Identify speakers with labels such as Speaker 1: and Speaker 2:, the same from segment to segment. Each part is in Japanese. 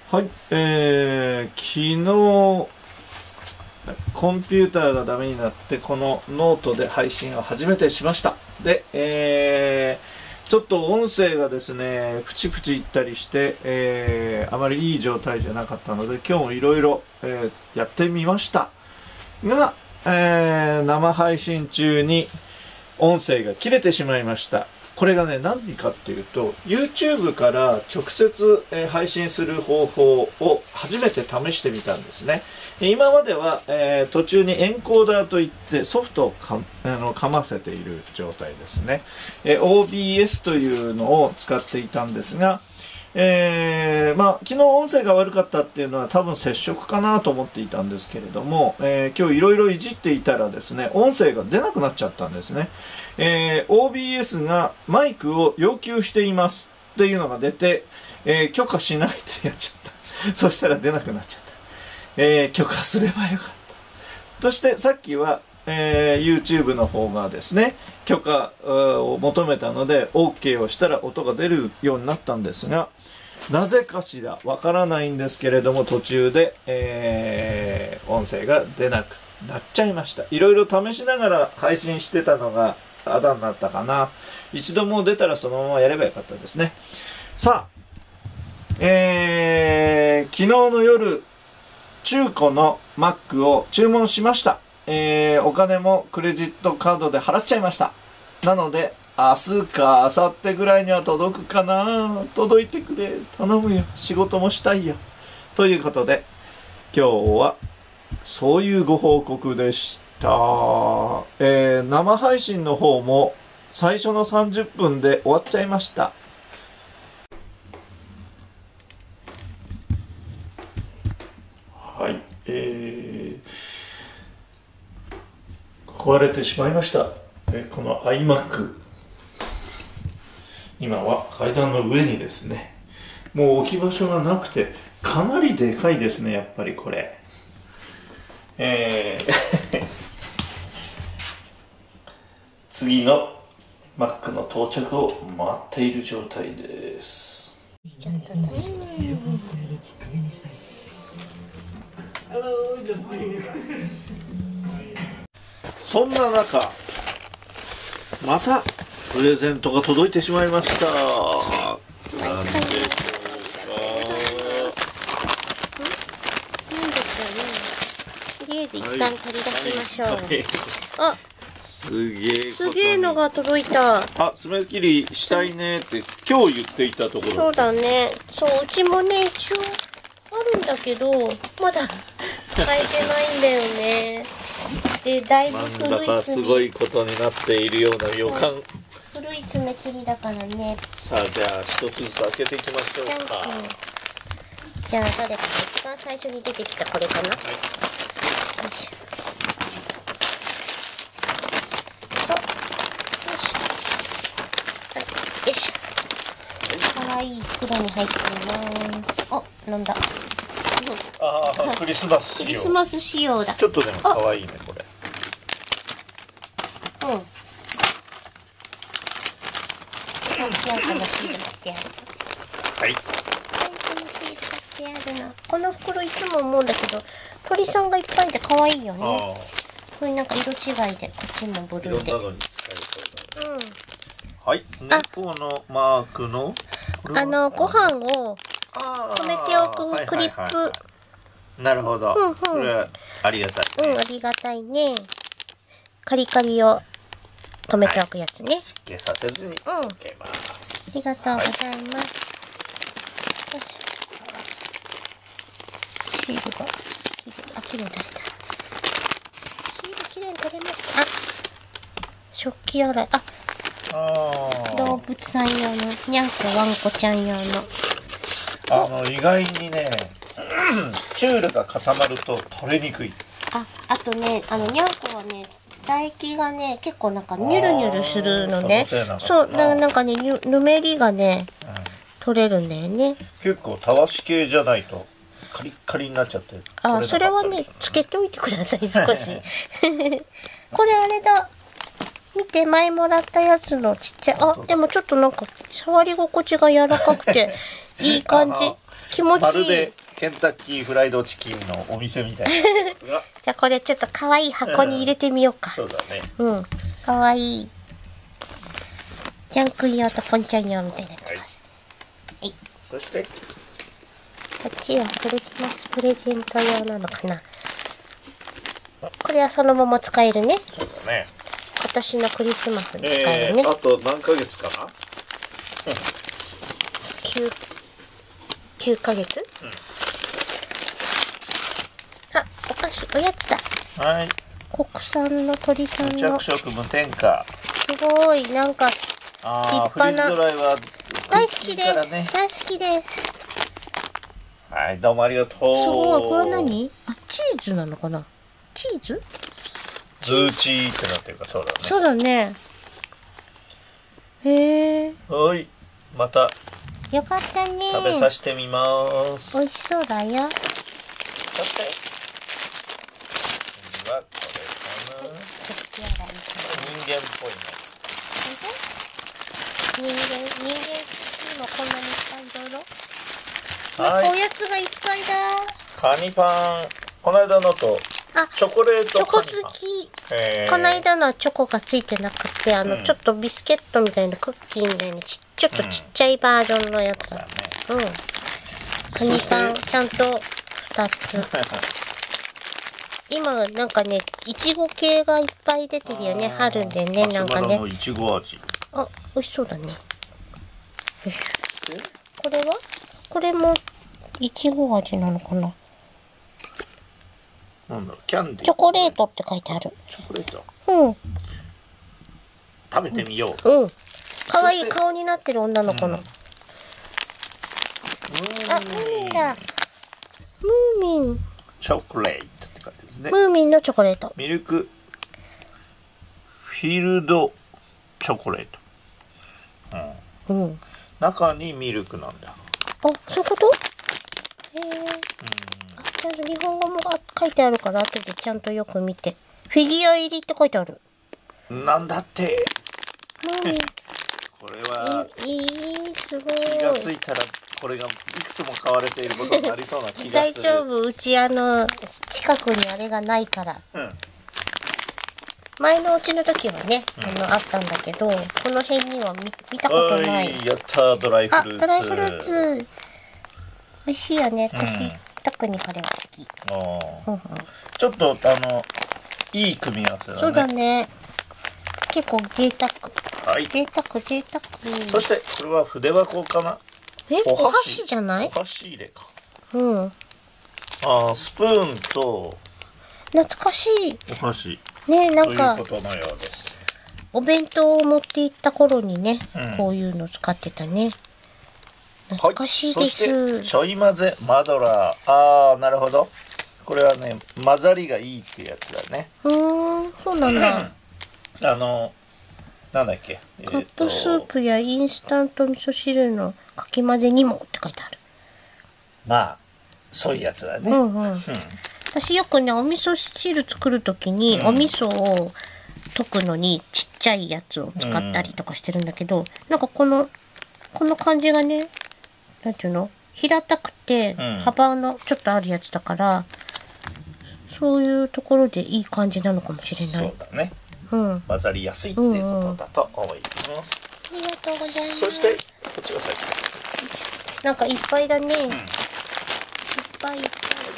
Speaker 1: はい、昨日コンピューターがダメになってこのノートで配信を初めてしました。で、ちょっと音声がですねプチプチいったりして、あまりいい状態じゃなかったので今日もいろいろやってみましたが、生配信中に音声が切れてしまいました。これがね、何かっていうと YouTube から直接配信する方法を初めて試してみたんですね。今までは途中にエンコーダーといってソフトをかませている状態ですね。OBS というのを使っていたんですが、昨日音声が悪かったっていうのは多分接触かなと思っていたんですけれども、今日いろいろいじっていたらですね、音声が出なくなっちゃったんですね。OBS がマイクを要求していますっていうのが出て、許可しないってやっちゃった。そしたら出なくなっちゃった。許可すればよかった。そしてさっきは、YouTube の方がですね、許可を求めたので OK をしたら音が出るようになったんですが、なぜかしらわからないんですけれども途中で、音声が出なくなっちゃいました。いろいろ試しながら配信してたのがあだになったかな。一度もう出たらそのままやればよかったですね。さあ、昨日の夜中古の Mac を注文しました。お金もクレジットカードで払っちゃいました。なので明日か明後日ぐらいには届くかな。届いてくれ、頼むよ、仕事もしたいよということで今日はそういうご報告でした。生配信の方も最初の30分で終わっちゃいました。はい、壊れてしまいました。この iMac、 今は階段の上にですね、もう置き場所がなくてかなりでかいですね、やっぱりこれ。次の Mac の到着を待っている状態です。そんな中またプレゼントが届いてしまいました。なんでしょうか。
Speaker 2: とりあえず一旦取り出しましょう。あ、
Speaker 1: すげ
Speaker 2: えのが届いた。
Speaker 1: あ、爪切りしたいねって今日言っていたところ。
Speaker 2: そうだね。そう、うちもね一応あるんだけどまだ使えてないんだよね。で、だいぶ
Speaker 1: なんだかすごいことになっているような予感。
Speaker 2: 古い爪切りだからね。
Speaker 1: さあ、じゃあ一つずつ開けていきましょうか。
Speaker 2: じゃあ誰か一番最初に出てきたこれかな。はい、よいしょ。よいしょ。かわいい袋に入っています。あ、なんだ。
Speaker 1: ああ、クリスマス仕様。
Speaker 2: クリスマス仕様だ。
Speaker 1: ちょっとでも可愛いね、これ。
Speaker 2: うん。ピアノのシール貼ってある。
Speaker 1: はい。
Speaker 2: ピアノのシール貼ってあるの。この袋いつも思うんだけど、鳥さんがいっぱいで可愛いよね。これなんか色違いで、こっちもブルーで。
Speaker 1: いろんなのに使えそうだね。
Speaker 2: うん。
Speaker 1: はい。猫のマークの。
Speaker 2: ご飯を止めておくクリップ。
Speaker 1: なるほど。これはありがたい。
Speaker 2: うん、ありがたいね。カリカリを止めておくやつね。
Speaker 1: 湿気させずに置けます。
Speaker 2: ありがとうございます。シールが、きれいに取れた。シールきれいに取れました。あ、食器洗い。動物さん用の、にゃんこワンコちゃん用の。
Speaker 1: 意外にね、チュールが固まると取れにくい。
Speaker 2: あとね、にゃんこはね、唾液がね、結構なんかニュルニュルするのね。そう、なんかね、ぬめりがね、取れるんだよね。
Speaker 1: 結構たわし系じゃないとカリッカリになっちゃって。
Speaker 2: それはね、つけておいてください、少し。これあれだ。見て、前もらったやつのちっちゃい。でもちょっとなんか触り心地が柔らかくていい感じ。 気持ちいい。
Speaker 1: まるでケンタッキーフライドチキンのお店みたいなやつが
Speaker 2: じゃあこれちょっと可愛い箱に入れてみようか。
Speaker 1: そうだね。
Speaker 2: うん、可愛い。ジャン君用とポンちゃん用みたいになってます。はい。
Speaker 1: そして
Speaker 2: こっちはクリスマスプレゼント用なのかな。これはそのまま使えるね。
Speaker 1: そうだね。
Speaker 2: 今年のクリスマスに使えるね。
Speaker 1: あと何ヶ月かな。
Speaker 2: 9ヶ月、あ、お菓子、おやつだ。
Speaker 1: はい。
Speaker 2: 国産の鳥さん
Speaker 1: 無
Speaker 2: の。
Speaker 1: 着色無添加。
Speaker 2: すごい、なんか立派な。
Speaker 1: フリーズドライは
Speaker 2: 大好きです。
Speaker 1: ね、
Speaker 2: 大好きです。
Speaker 1: はい、どうもありがとう。
Speaker 2: すごい、これは何？あ、チーズなのかな？チーズ？
Speaker 1: ズーチーってなってるか、そうだね。
Speaker 2: そうだね。へえ。
Speaker 1: はい、また
Speaker 2: よかったね。
Speaker 1: 食べさせてみます。
Speaker 2: 美味しそうだよ。
Speaker 1: そして次はこれかな。人間っぽいね。
Speaker 2: 人間にもこんなにいっぱいいろいろ。
Speaker 1: はい。
Speaker 2: おやつがいっぱいだ。
Speaker 1: カニパン。この間のとチョコレート
Speaker 2: チョコ付き。この間のはチョコがついてなくて、ちょっとビスケットみたいなクッキーみたいなちょっとちっちゃいバージョンのやつだね。カニパンちゃんと2つ。今なんかね、いちご系がいっぱい出てるよね、春でね、なんかね。
Speaker 1: いちご味。
Speaker 2: あ、美味しそうだね。これは？これもいちご味なのかな。
Speaker 1: なんだろう、キャンディー。
Speaker 2: チョコレートって書いてある。
Speaker 1: チョコレート。
Speaker 2: うん。
Speaker 1: 食べてみよう。
Speaker 2: うん。可愛い顔になってる女の子の。あ、ムーミンだ。ムーミン。
Speaker 1: チョコレートって感じですね。
Speaker 2: ムーミンのチョコレート。
Speaker 1: ミルクフィールドチョコレート。うん。中にミルクなんだ。
Speaker 2: あ、そういうこと？へえ。ちゃんと日本語も書いてあるから後でちゃんとよく見て。フィギュア入りって書いてある。
Speaker 1: なんだって。これ
Speaker 2: すごい。
Speaker 1: 気がついたらこれがいくつも買われていることになりそうな気がする。
Speaker 2: 大丈夫、うち近くにあれがないから。前のうちの時はね、あったんだけど、この辺には見たことない。
Speaker 1: やったー、ドライフルーツ。
Speaker 2: ドライフルーツ。美味しいよね、私。特にこれが好き。
Speaker 1: ちょっといい組み合わせだね。
Speaker 2: そうだね。結構贅沢。
Speaker 1: はい。
Speaker 2: 贅沢。
Speaker 1: そしてこれは筆箱かな。
Speaker 2: お箸じゃない？
Speaker 1: お箸入れか。スプーンと
Speaker 2: 懐かしい
Speaker 1: お箸
Speaker 2: ね。なんか
Speaker 1: ということのようです。
Speaker 2: お弁当を持って行った頃にね、こういうの使ってたね。懐かしいです。
Speaker 1: そしてちょい混ぜマドラー。なるほど。これはね、混ざりがいいっていうやつだね。
Speaker 2: そうなんだ。
Speaker 1: なんだっけ。
Speaker 2: カップスープやインスタント味噌汁のかき混ぜにもって書いてある。
Speaker 1: まあそういうやつだね。
Speaker 2: 私よくね、お味噌汁作るときに、お味噌を溶くのにちっちゃいやつを使ったりとかしてるんだけど、なんかこの感じがね、なんていうの？平たくて幅のちょっとあるやつだから、そういうところでいい感じなのかもしれない。
Speaker 1: そうだね。混ざりやすいっていうことだと思います。
Speaker 2: ありがとうございます。
Speaker 1: そしてこっちが最後。
Speaker 2: なんかいっぱいだね。いっぱい。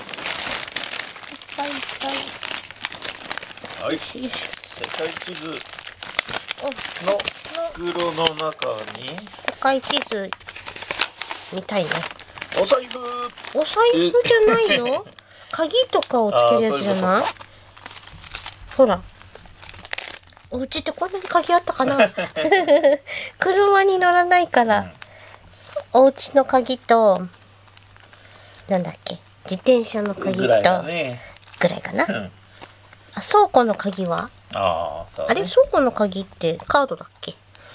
Speaker 1: はい。世界地図の袋の中に
Speaker 2: 世界地図みたいね。
Speaker 1: お財布
Speaker 2: じゃないよ。鍵とかをつけるやつじゃない？ほら。お家ってこんなに鍵あったかな。車に乗らないから、お家の鍵となんだっけ、自転車の鍵とぐらいかな。倉庫の鍵は？あれ、倉庫の鍵ってカードだっけ？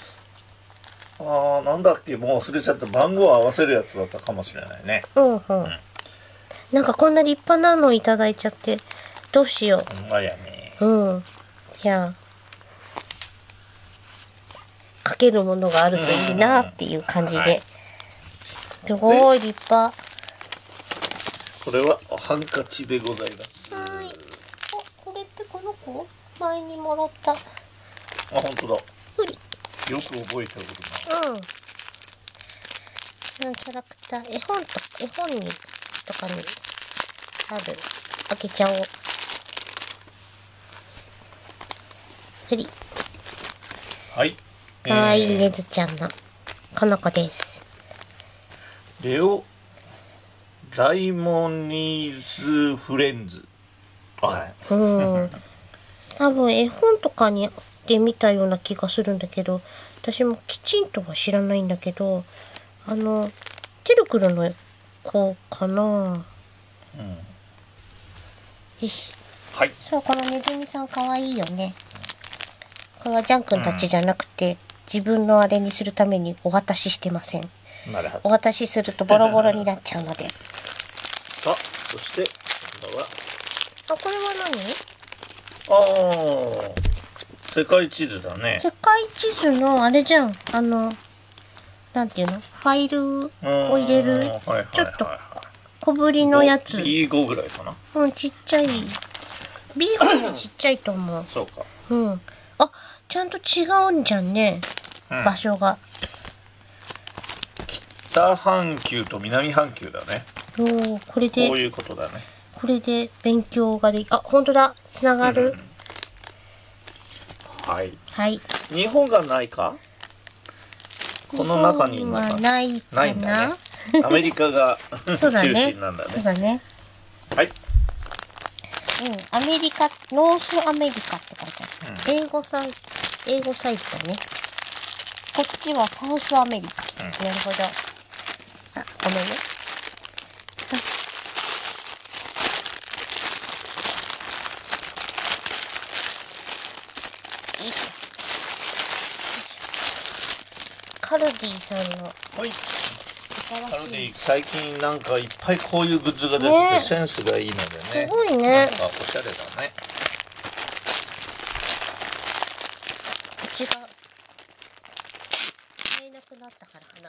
Speaker 1: なんだっけ、もう忘れちゃった。番号を合わせるやつだったかもしれないね。
Speaker 2: なんかこんな立派なのいただいちゃってどうしよう。じゃあかけるものがあるといいなっていう感じで。すごい立派。
Speaker 1: これはハンカチでございます。
Speaker 2: はい。これってこの子前にもらった。
Speaker 1: 本当だ。よ
Speaker 2: うり。
Speaker 1: く覚えておるな。
Speaker 2: キャラクター、絵本にとかにある。開けちゃおう。ふり。
Speaker 1: はい。
Speaker 2: かわいいねずちゃんのこの子です。
Speaker 1: ライモニーズフレンズ。
Speaker 2: 多分絵本とかにで見たような気がするんだけど、私もきちんとは知らないんだけど、てるくるの子かな。
Speaker 1: はい。
Speaker 2: そう、このねずみさんかわいいよね。これはジャン君たちじゃなくて、自分のあれにするためにお渡ししてません。
Speaker 1: なるほど。
Speaker 2: お渡しするとボロボロになっちゃうので。
Speaker 1: さあ、そして今度は
Speaker 2: これは
Speaker 1: 何？世界地図だね。
Speaker 2: 世界地図のあれじゃん。なんていうの？ファイルを入れるちょっと小ぶりのやつ。
Speaker 1: B5 ぐらいかな。
Speaker 2: ちっちゃい。B5 よりちっちゃいと思う。
Speaker 1: そうか。
Speaker 2: ちゃんと違うんじゃんね。場所が。
Speaker 1: 北半球と南半球だね。
Speaker 2: これで。
Speaker 1: こういうことだね。
Speaker 2: これで勉強ができ、本当だ。つながる。
Speaker 1: はい。
Speaker 2: はい。
Speaker 1: 日本がないか？この中に
Speaker 2: ないかな。
Speaker 1: アメリカが中心なんだね。
Speaker 2: そうだね。
Speaker 1: はい。
Speaker 2: アメリカ、ノースアメリカって書いてある。英語サイトね。こっちはサウスアメリカ。なるほど。ごめんね。カルディさんの。
Speaker 1: はい。カルディ最近なんかいっぱいこういうグッズが出ててセンスがいいのでね。
Speaker 2: すごいね。
Speaker 1: なんかおしゃれだね。
Speaker 2: こっちが買えなくなったからかなって。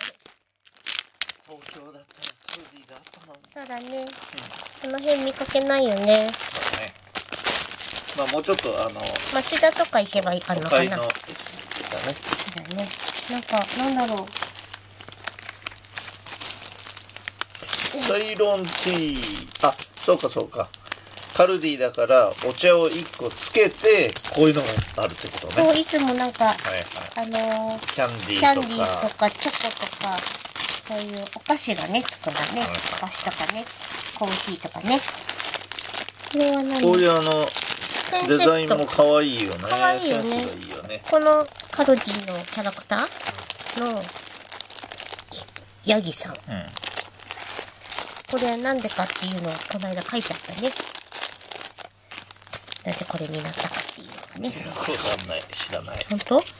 Speaker 1: 東京だったらカルディがあったのに。
Speaker 2: そうだね。この辺見かけないよね。
Speaker 1: そうね。まあもうちょっと
Speaker 2: 町田とか行けばいいかな。
Speaker 1: 都会のだね。
Speaker 2: そうだね。なんだろう。
Speaker 1: セイロンティー。そうかそうか。カルディだからお茶を1個つけてこういうのがあるってことね。
Speaker 2: そう、いつもなんか、
Speaker 1: キャンディ
Speaker 2: ーと
Speaker 1: ー
Speaker 2: かチョコとか、そういうお菓子がね、つくんだね。お菓子とかね、コーヒーとかね。これは何？
Speaker 1: こういうデザインも可愛いよね。
Speaker 2: 可愛いよね。
Speaker 1: センスがいいよね。
Speaker 2: このカルディのキャラクターのヤギさん。これはなんでかっていうのをこの間書いてあったね。なんでこれになったかっていうのがね。
Speaker 1: わかんない。知らない。
Speaker 2: 本当？
Speaker 1: はい。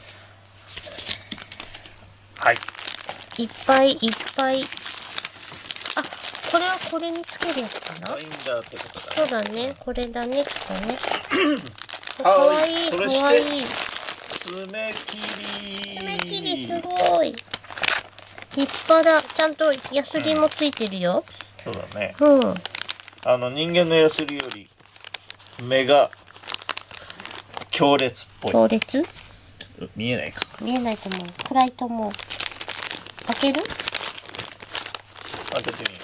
Speaker 2: いっぱいいっぱい。これはこれにつけるやつかな？
Speaker 1: バインダーってことだね。
Speaker 2: そうだね。これだね、きっとね。かわいい、かわいい。
Speaker 1: 爪切り。
Speaker 2: 爪切りすごい。立派だ。ちゃんとヤスリもついてるよ。
Speaker 1: そうだね。
Speaker 2: 人
Speaker 1: 間のヤスリより目が強烈っぽい。
Speaker 2: 強烈？
Speaker 1: 見えないか。
Speaker 2: 見えないと思う。暗いと思う。開ける？
Speaker 1: 開けてみよ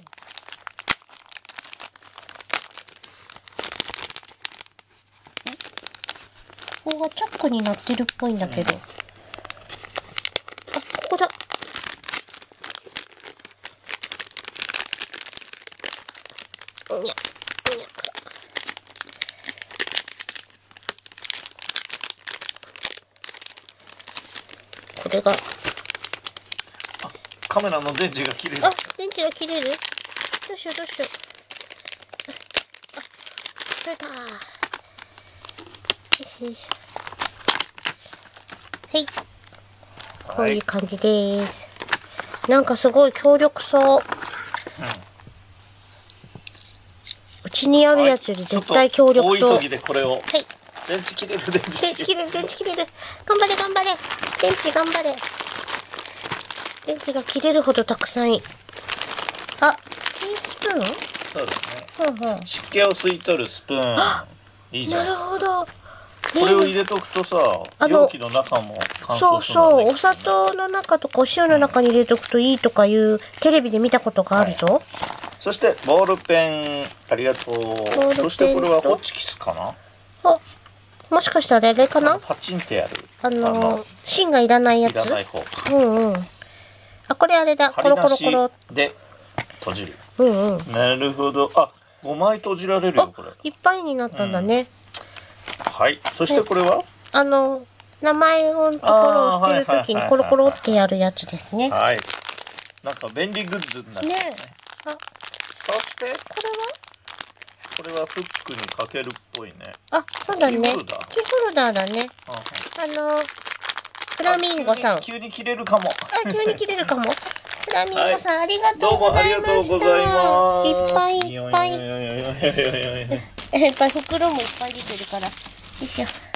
Speaker 2: う。ここがチャックになってるっぽいんだけど。ここだ。これが。
Speaker 1: カメラの電池が切れる。
Speaker 2: 電池が切れる？どうしよう。取れた。よし。はい。こういう感じです。なんかすごい強力そう。うちにあるやつより絶対強力そう。
Speaker 1: 大急ぎでこれを。はい。電池切れる。
Speaker 2: 頑張れ。電池頑張れ。電池が切れるほどたくさんティースプなの？
Speaker 1: そうですね。
Speaker 2: うんうん。
Speaker 1: 湿気を吸い取るスプーン。いいじゃ。
Speaker 2: なんるほど。
Speaker 1: これを入れとくとさ、容器の中も乾
Speaker 2: そう
Speaker 1: 燥するのね。
Speaker 2: そう、お砂糖の中とかお塩の中に入れとくといいとかいうテレビで見たことがあるぞ。
Speaker 1: そしてボールペン、ありがとう。そしてこれはホッチキスかな？
Speaker 2: あ、もしかしたらあれかな？
Speaker 1: パチンってやる。
Speaker 2: 芯がいらないやつ。
Speaker 1: いらない方。
Speaker 2: うんうん。あ、これあれだ。コロコロコロ。
Speaker 1: で閉じる。
Speaker 2: うんうん。
Speaker 1: なるほど。あ、5枚閉じられるよこれ。
Speaker 2: いっぱいになったんだね。
Speaker 1: はい。そしてこれは？
Speaker 2: 名前のところを捨てるときにコロコロってやるやつですね。
Speaker 1: はい。なんか便利グッズになってるね。
Speaker 2: あ、
Speaker 1: そしてこれはフックにかけるっぽいね。
Speaker 2: あ、そうだね。キーホルダーだね。フラミンゴさん。
Speaker 1: 急に切れるかも。
Speaker 2: あ、急に切れるかも。フラミンゴさん、ありがとうございました。
Speaker 1: どうもありがとうございます。
Speaker 2: いっぱいいっぱい。袋もいっぱい出てるから。よいしょ。